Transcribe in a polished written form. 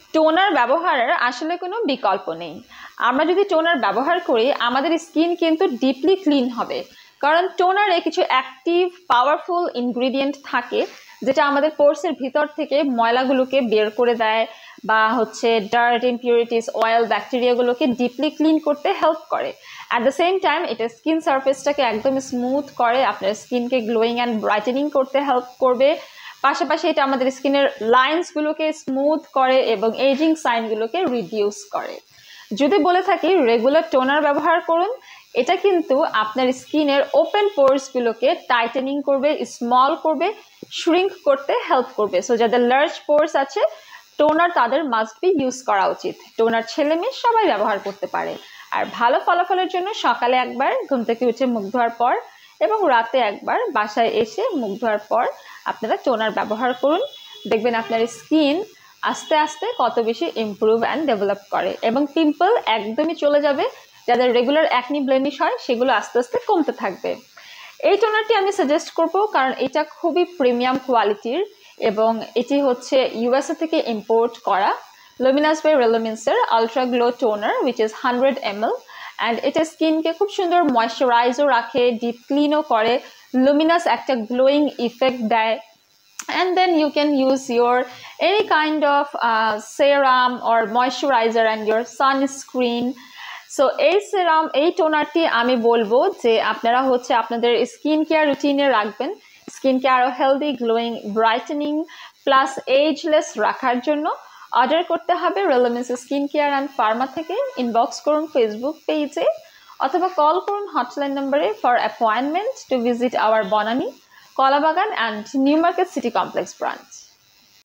Toner ব্যবহারের আসলে কোনো বিকল্প নেই। আমরা যদি টোনার ব্যবহার করি আমাদের স্কিন কিন্তু ডিপলি ক্লিন হবে, কারণ টোনারে কিছু অ্যাক্টিভ পাওয়ারফুল ইনগ্রিডিয়েন্ট থাকে যেটা আমাদের পোরসের ভিতর থেকে ময়লাগুলোকে বের করে দেয় বা হচ্ছে ডার্ট, ইমপিউরিটিস, অয়েল, ব্যাকটেরিয়াগুলোকে ডিপলি ক্লিন করতে হেল্প করে। অ্যাট দ্য সেম টাইম এটা স্কিন সারফেসটাকে একদম স্মুথ করে, আপনার স্কিনকে গ্লোয়িং অ্যান্ড ব্রাইটেনিং করতে হেল্প করবে। পাশাপাশি এটা আমাদের স্কিনের লাইন্সগুলোকে স্মুথ করে এবং এজিং সাইনগুলোকে রিডিউস করে। যদি বলে থাকি রেগুলার টোনার ব্যবহার করুন, এটা কিন্তু আপনার স্কিনের ওপেন পোরসগুলোকে টাইটেনিং করবে, স্মল করবে, শ্রিঙ্ক করতে হেল্প করবে। সো যাদের লার্জ পোরস আছে টোনার তাদের মাস্ট বি ইউজ করা উচিত। টোনার ছেলে মেয়ে সবাই ব্যবহার করতে পারে। আর ভালো ফলাফলের জন্য সকালে একবার ঘুম থেকে উঠে মুখ ধোয়ার পর এবং রাতে একবার বাসায় এসে মুখ ধোয়ার পর আপনারা টোনার ব্যবহার করুন। দেখবেন আপনার স্কিন আস্তে আস্তে কত বেশি ইমপ্রুভ অ্যান্ড ডেভেলপ করে এবং পিম্পল একদমই চলে যাবে। যাদের রেগুলার অ্যাকনি ব্লেমিশ হয় সেগুলো আস্তে আস্তে কমতে থাকবে। এই টোনারটি আমি সাজেস্ট করব কারণ এটা খুবই প্রিমিয়াম কোয়ালিটির এবং এটি হচ্ছে ইউএসএ থেকে ইম্পোর্ট করা Luminous by Relumins ultra glow toner which is 100 ml and এটা স্কিনকে খুব সুন্দর ময়শ্চারাইজও রাখে, ডিপ ক্লিনও করে, লুমিনাস একটা গ্লোয়িং ইফেক্ট দেয়। And then you can use your any kind of serum or moisturizer and your sunscreen. So এই সেরাম এই টোনারটি আমি বলবো যে আপনারা হচ্ছে আপনাদের স্কিন কেয়ার রুটিনে রাখবেন, স্কিনকে আরও healthy, glowing, brightening plus ageless রাখার জন্য। অর্ডার করতে হবে Relumins skin care and pharma থেকে। ইনবক্স করুন ফেসবুক পেজে অথবা কল করুন হটলাইন নম্বরে for appointment to visit our Banani, Kalabagan and New Market City Complex branch.